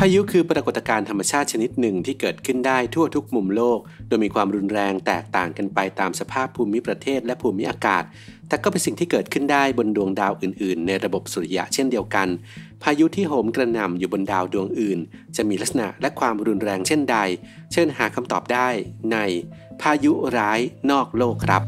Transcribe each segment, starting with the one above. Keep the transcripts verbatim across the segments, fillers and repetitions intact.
พายุคือปรากฏการณ์ธรรมชาติชนิดหนึ่งที่เกิดขึ้นได้ทั่วทุกมุมโลกโดยมีความรุนแรงแตกต่างกันไปตามสภาพภูมิประเทศและภูมิอากาศแต่ก็เป็นสิ่งที่เกิดขึ้นได้บนดวงดาวอื่นๆในระบบสุริยะเช่นเดียวกันพายุที่โหมกระหน่ำอยู่บนดาวดวงอื่นจะมีลักษณะและความรุนแรงเช่นใดเชิญหาคำตอบได้ในพายุร้ายนอกโลกครับ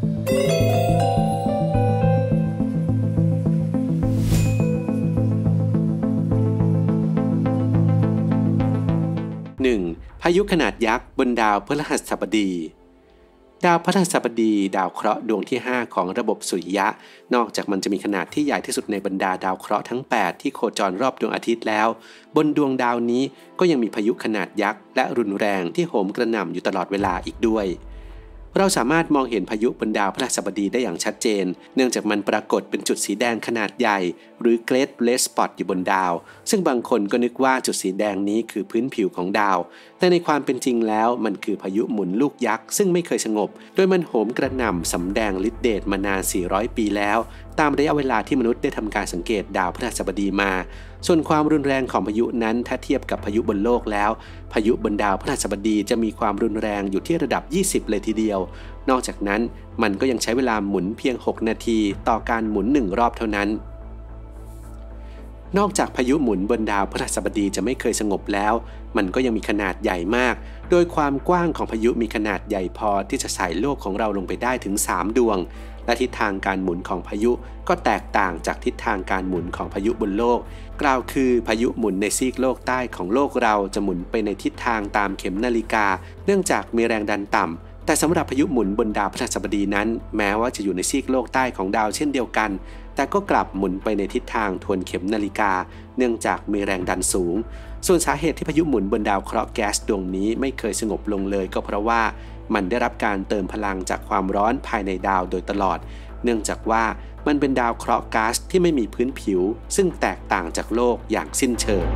หนึ่ง พายุขนาดยักษ์บนดาวพฤหัสบดีดาวพฤหัสบดีดาวเคราะห์ดวงที่ห้าของระบบสุริยะนอกจากมันจะมีขนาดที่ใหญ่ที่สุดในบรรดาดาวเคราะห์ทั้งแปดที่โคจรรอบดวงอาทิตย์แล้วบนดวงดาวนี้ก็ยังมีพายุขนาดยักษ์และรุนแรงที่โหมกระหน่ำอยู่ตลอดเวลาอีกด้วยเราสามารถมองเห็นพายุบนดาวพฤหัสบดีได้อย่างชัดเจนเนื่องจากมันปรากฏเป็นจุดสีแดงขนาดใหญ่หรือ Great Red Spot อยู่บนดาวซึ่งบางคนก็นึกว่าจุดสีแดงนี้คือพื้นผิวของดาวแต่ในความเป็นจริงแล้วมันคือพายุหมุนลูกยักษ์ซึ่งไม่เคยสงบโดยมันโหมกระหน่ำสำแดงฤทธิ์เดชมานานสี่ร้อยปีแล้วตามระยะเวลาที่มนุษย์ได้ทำการสังเกตดาวพฤหัสบดีมาส่วนความรุนแรงของพายุนั้นถ้าเทียบกับพายุบนโลกแล้วพายุบนดาวพฤหัสบดีจะมีความรุนแรงอยู่ที่ระดับยี่สิบเลยทีเดียวนอกจากนั้นมันก็ยังใช้เวลาหมุนเพียงหกนาทีต่อการหมุนหนึ่งรอบเท่านั้นนอกจากพายุหมุนบนดาวพฤหัสบดีจะไม่เคยสงบแล้วมันก็ยังมีขนาดใหญ่มากโดยความกว้างของพายุมีขนาดใหญ่พอที่จะใส่โลกของเราลงไปได้ถึงสามดวงและทิศทางการหมุนของพายุก็แตกต่างจากทิศทางการหมุนของพายุบนโลกกล่าวคือพายุหมุนในซีกโลกใต้ของโลกเราจะหมุนไปในทิศทางตามเข็มนาฬิกาเนื่องจากมีแรงดันต่ำแต่สำหรับพายุหมุนบนดาวพฤหัสบดีนั้นแม้ว่าจะอยู่ในซีกโลกใต้ของดาวเช่นเดียวกันแต่ก็กลับหมุนไปในทิศทางทวนเข็มนาฬิกาเนื่องจากมีแรงดันสูงส่วนสาเหตุที่พายุหมุนบนดาวเคราะห์แก๊สดวงนี้ไม่เคยสงบลงเลยก็เพราะว่ามันได้รับการเติมพลังจากความร้อนภายในดาวโดยตลอดเนื่องจากว่ามันเป็นดาวเคราะห์ก๊าซที่ไม่มีพื้นผิวซึ่งแตกต่างจากโลกอย่างสิ้นเชิง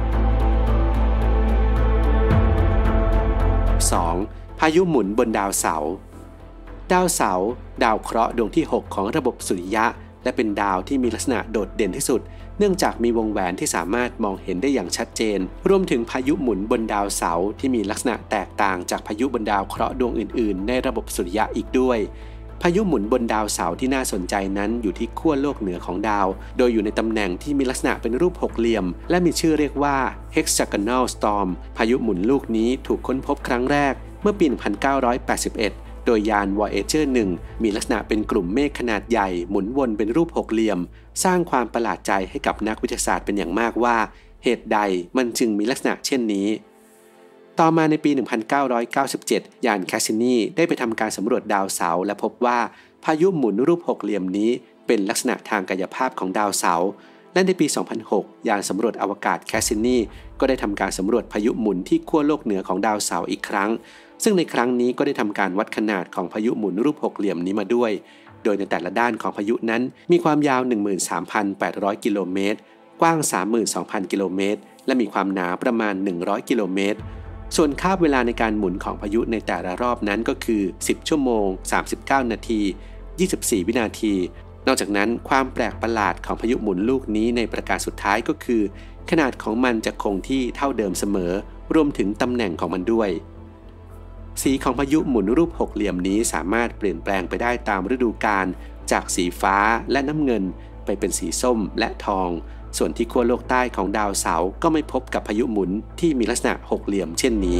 สอง พายุหมุนบนดาวเสาร์ดาวเสาร์ดาวเคราะห์ดวงที่หกของระบบสุริยะและเป็นดาวที่มีลักษณะโดดเด่นที่สุดเนื่องจากมีวงแหวนที่สามารถมองเห็นได้อย่างชัดเจนรวมถึงพายุหมุนบนดาวเสาร์ที่มีลักษณะแตกต่างจากพายุบนดาวเคราะห์ดวงอื่นๆในระบบสุริยะอีกด้วยพายุหมุนบนดาวเสาร์ที่น่าสนใจนั้นอยู่ที่ขั้วโลกเหนือของดาวโดยอยู่ในตำแหน่งที่มีลักษณะเป็นรูปหกเหลี่ยมและมีชื่อเรียกว่า Hexagonal Storm พายุหมุนลูกนี้ถูกค้นพบครั้งแรกเมื่อปี หนึ่งพันเก้าร้อยแปดสิบเอ็ด โดยยาน Voyager หนึ่งมีลักษณะเป็นกลุ่มเมฆขนาดใหญ่หมุนวนเป็นรูปหกเหลี่ยมสร้างความประหลาดใจให้กับนักวิทยาศาสตร์เป็นอย่างมากว่าเหตุใดมันจึงมีลักษณะเช่นนี้ต่อมาในปี หนึ่งพันเก้าร้อยเก้าสิบเจ็ด ยานแคสซินีได้ไปทำการสำรวจดาวเสาร์และพบว่าพายุหมุนรูปหกเหลี่ยมนี้เป็นลักษณะทางกายภาพของดาวเสาร์และในปี สองพันหก ยานสำรวจอวกาศแคสซินีก็ได้ทำการสำรวจพายุหมุนที่ขั้วโลกเหนือของดาวเสาร์อีกครั้งซึ่งในครั้งนี้ก็ได้ทำการวัดขนาดของพายุหมุนรูปหกเหลี่ยมนี้มาด้วยโดยในแต่ละด้านของพายุนั้นมีความยาว หนึ่งหมื่นสามพันแปดร้อย กิโลเมตรกว้าง สามหมื่นสองพัน กิโลเมตรและมีความหนาประมาณหนึ่งร้อยกิโลเมตรส่วนคาบเวลาในการหมุนของพายุในแต่ละรอบนั้นก็คือสิบชั่วโมงสามสิบเก้านาทียี่สิบสี่วินาทีนอกจากนั้นความแปลกประหลาดของพายุหมุนลูกนี้ในประการสุดท้ายก็คือขนาดของมันจะคงที่เท่าเดิมเสมอรวมถึงตำแหน่งของมันด้วยสีของพายุหมุนรูปหกเหลี่ยมนี้สามารถเปลี่ยนแปลงไปได้ตามฤดูกาลจากสีฟ้าและน้ำเงินไปเป็นสีส้มและทองส่วนที่ขั้วโลกใต้ของดาวเสาร์ก็ไม่พบกับพายุหมุนที่มีลักษณะหกเหลี่ยมเช่นนี้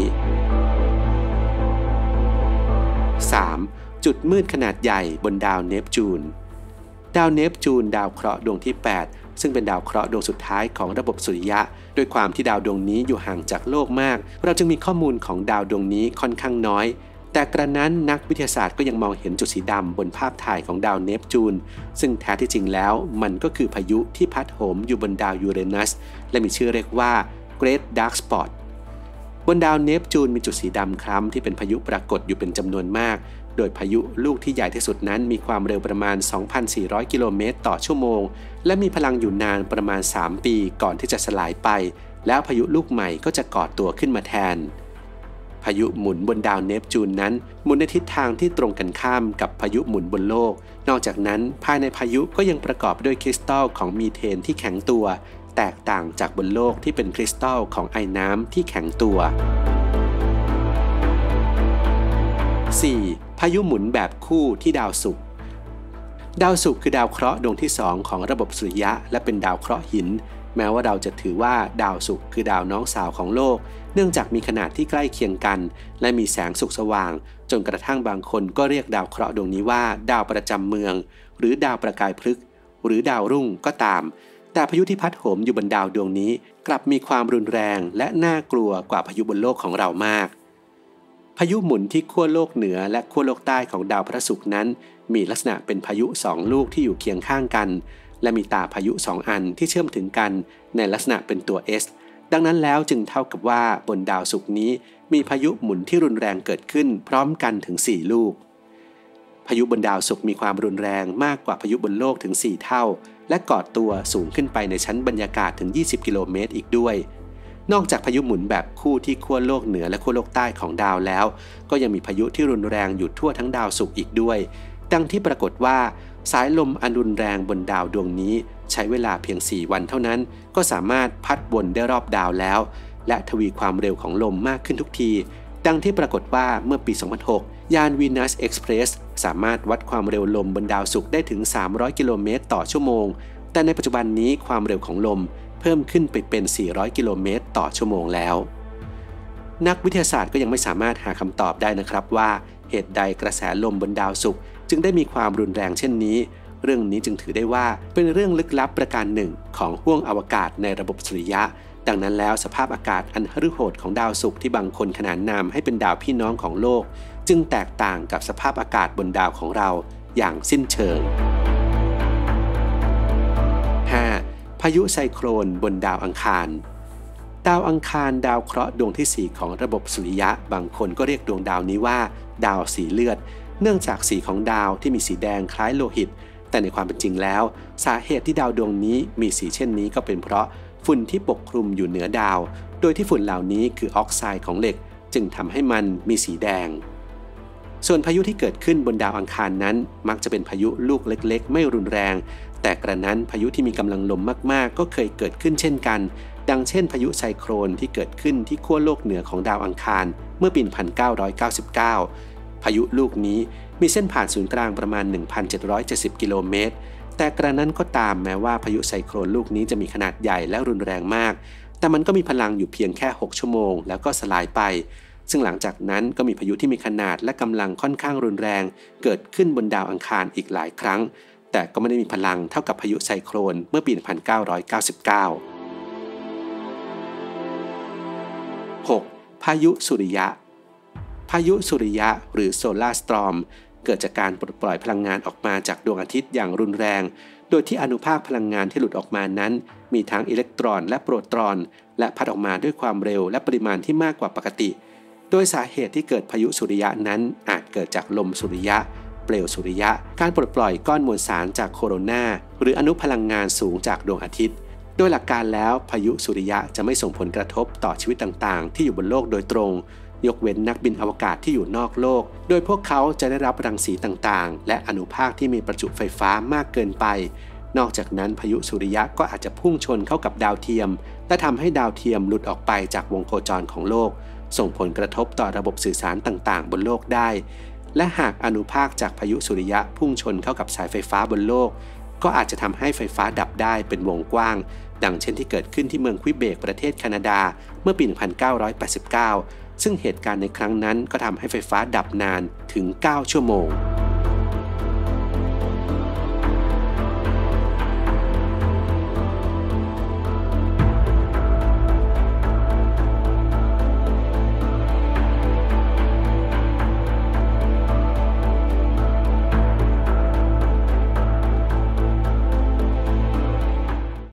สาม จุดมืดขนาดใหญ่บนดาวเนปจูนดาวเนปจูนดาวเคราะห์ดวงที่แปดซึ่งเป็นดาวเคราะห์ดวงสุดท้ายของระบบสุริยะด้วยความที่ดาวดวงนี้อยู่ห่างจากโลกมากเราจึงมีข้อมูลของดาวดวงนี้ค่อนข้างน้อยแต่กระนั้นนักวิทยาศาสตร์ก็ยังมองเห็นจุดสีดำบนภาพถ่ายของดาวเนปจูนซึ่งแท้ที่จริงแล้วมันก็คือพายุที่พัดโหมอยู่บนดาวยูเรนัสและมีชื่อเรียกว่า Great Dark Spot บนดาวเนปจูนมีจุดสีดำคล้ำที่เป็นพายุปรากฏอยู่เป็นจำนวนมากโดยพายุลูกที่ใหญ่ที่สุดนั้นมีความเร็วประมาณ สองพันสี่ร้อย กิโลเมตรต่อชั่วโมงและมีพลังอยู่นานประมาณสามปีก่อนที่จะสลายไปแล้วพายุลูกใหม่ก็จะก่อตัวขึ้นมาแทนพายุหมุนบนดาวเนปจูนนั้นหมุนในทิศทางที่ตรงกันข้ามกับพายุหมุนบนโลกนอกจากนั้นภายในพายุก็ยังประกอบด้วยคริสตัลของมีเทนที่แข็งตัวแตกต่างจากบนโลกที่เป็นคริสตัลของไอน้ำที่แข็งตัว สี่. พายุหมุนแบบคู่ที่ดาวศุกร์ดาวศุกร์คือดาวเคราะห์ดวงที่สองของระบบสุริยะและเป็นดาวเคราะห์หินแม้ว่าเราจะถือว่าดาวศุกร์คือดาวน้องสาวของโลกเนื่องจากมีขนาดที่ใกล้เคียงกันและมีแสงสุกสว่างจนกระทั่งบางคนก็เรียกดาวเคราะห์ดวงนี้ว่าดาวประจำเมืองหรือดาวประกายพฤกษ์หรือดาวรุ่งก็ตามแต่พายุที่พัดโหมอยู่บนดาวดวงนี้กลับมีความรุนแรงและน่ากลัวกว่าพายุบนโลกของเรามากพายุหมุนที่ขั้วโลกเหนือและขั้วโลกใต้ของดาวพฤหัสนั้นมีลักษณะเป็นพายุสองลูกที่อยู่เคียงข้างกันและมีตาพายุสองอันที่เชื่อมถึงกันในลักษณะเป็นตัว S ดังนั้นแล้วจึงเท่ากับว่าบนดาวศุกร์นี้มีพายุหมุนที่รุนแรงเกิดขึ้นพร้อมกันถึงสี่ลูกพายุบนดาวศุกร์มีความรุนแรงมากกว่าพายุบนโลกถึงสี่เท่าและก่อตัวสูงขึ้นไปในชั้นบรรยากาศถึงยี่สิบกิโลเมตรอีกด้วยนอกจากพายุหมุนแบบคู่ที่ขั้วโลกเหนือและขั้วโลกใต้ของดาวแล้วก็ยังมีพายุที่รุนแรงอยู่ทั่วทั้งดาวศุกร์อีกด้วยดังที่ปรากฏว่าสายลมอันรุนแรงบนดาวดวงนี้ใช้เวลาเพียงสี่วันเท่านั้นก็สามารถพัดวนได้รอบดาวแล้วและทวีความเร็วของลมมากขึ้นทุกทีดังที่ปรากฏว่าเมื่อปีสองพันหกยาน Venus Express สามารถวัดความเร็วลมบนดาวศุกร์ได้ถึงสามร้อยกิโลเมตรต่อชั่วโมงแต่ในปัจจุบันนี้ความเร็วของลมเพิ่มขึ้นไปเป็นสี่ร้อยกิโลเมตรต่อชั่วโมงแล้วนักวิทยาศาสตร์ก็ยังไม่สามารถหาคำตอบได้นะครับว่าเหตุใดกระแสลมบนดาวศุกร์จึงได้มีความรุนแรงเช่นนี้เรื่องนี้จึงถือได้ว่าเป็นเรื่องลึกลับประการหนึ่งของห้วงอวกาศในระบบสุริยะดังนั้นแล้วสภาพอากาศอันหฤโหดของดาวศุกร์ที่บางคนขนานนามให้เป็นดาวพี่น้องของโลกจึงแตกต่างกับสภาพอากาศบนดาวของเราอย่างสิ้นเชิง ห้า. พายุไซโครนบนดาวอังคารดาวอังคารดาวเคราะห์ดวงที่สี่ของระบบสุริยะบางคนก็เรียกดวงดาวนี้ว่าดาวสีเลือดเนื่องจากสีของดาวที่มีสีแดงคล้ายโลหิตแต่ในความเป็นจริงแล้วสาเหตุที่ดาวดวงนี้มีสีเช่นนี้ก็เป็นเพราะฝุ่นที่ปกคลุมอยู่เหนือดาวโดยที่ฝุ่นเหล่านี้คือออกไซด์ของเหล็กจึงทำให้มันมีสีแดงส่วนพายุที่เกิดขึ้นบนดาวอังคารนั้นมักจะเป็นพายุลูกเล็กๆไม่รุนแรงแต่กระนั้นพายุที่มีกำลังลมมากๆก็เคยเกิดขึ้นเช่นกันดังเช่นพายุไซโครนที่เกิดขึ้นที่ขั้วโลกเหนือของดาวอังคารเมื่อปีหนึ่งพันเก้าร้อยเก้าสิบเก้าพายุลูกนี้มีเส้นผ่านศูนย์กลางประมาณ หนึ่งพันเจ็ดร้อยเจ็ดสิบ กิโลเมตรแต่กระนั้นก็ตามแม้ว่าพายุไซโครนลูกนี้จะมีขนาดใหญ่และรุนแรงมากแต่มันก็มีพลังอยู่เพียงแค่หกชั่วโมงแล้วก็สลายไปซึ่งหลังจากนั้นก็มีพายุที่มีขนาดและกำลังค่อนข้างรุนแรงเกิดขึ้นบนดาวอังคารอีกหลายครั้งแต่ก็ไม่ได้มีพลังเท่ากับพายุไซโครนเมื่อปี หนึ่งพันเก้าร้อยเก้าสิบเก้า หก. พายุสุริยะพายุสุริยะหรือโซลาร์สตอร์มเกิดจากการปลดปล่อยพลังงานออกมาจากดวงอาทิตย์อย่างรุนแรงโดยที่อนุภาคพลังงานที่หลุดออกมานั้นมีทั้งอิเล็กตรอนและโปรตอนและพัดออกมาด้วยความเร็วและปริมาณที่มากกว่าปกติโดยสาเหตุที่เกิดพายุสุริยะนั้นอาจเกิดจากลมสุริยะเปลวสุริยะการปลดปล่อยก้อนมวลสารจากโคโรนาหรืออนุพลังงานสูงจากดวงอาทิตย์โดยหลักการแล้วพายุสุริยะจะไม่ส่งผลกระทบต่อชีวิตต่างๆที่อยู่บนโลกโดยตรงยกเว้นนักบินอวกาศที่อยู่นอกโลกโดยพวกเขาจะได้รับรังสีต่างๆและอนุภาคที่มีประจุไฟฟ้ามากเกินไปนอกจากนั้นพายุสุริยะก็อาจจะพุ่งชนเข้ากับดาวเทียมและทำให้ดาวเทียมหลุดออกไปจากวงโคจรของโลกส่งผลกระทบต่อระบบสื่อสารต่างๆบนโลกได้และหากอนุภาคจากพายุสุริยะพุ่งชนเข้ากับสายไฟฟ้าบนโลกก็อาจจะทำให้ไฟฟ้าดับได้เป็นวงกว้างดังเช่นที่เกิดขึ้นที่เมืองควิเบกประเทศแคนาดาเมื่อปี หนึ่งพันเก้าร้อยแปดสิบเก้า ซึ่งเหตุการณ์ในครั้งนั้นก็ทำให้ไฟฟ้าดับนานถึงเก้าชั่วโมง